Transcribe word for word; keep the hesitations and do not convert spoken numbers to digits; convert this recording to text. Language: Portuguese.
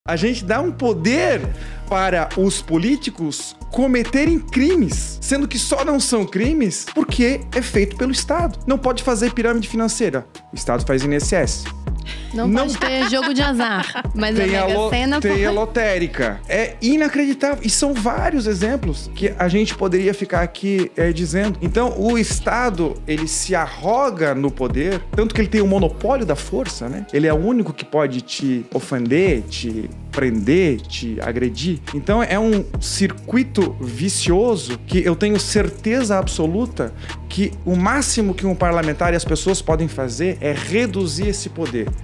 A gente dá um poder para os políticos cometerem crimes, sendo que só não são crimes porque é feito pelo Estado. Não pode fazer pirâmide financeira. O Estado faz I N S S. Não, não pode ter jogo de azar, mas tem a Mega Sena tem pode... a lotérica. É inacreditável. E são vários exemplos que a gente poderia ficar aqui é, dizendo. Então, o Estado, ele se arroga no poder, tanto que ele tem o monopólio da força, né? Ele é o único que pode te ofender, te prender, te agredir. Então, é um circuito vicioso que eu tenho certeza absoluta que o máximo que um parlamentar e as pessoas podem fazer é reduzir esse poder.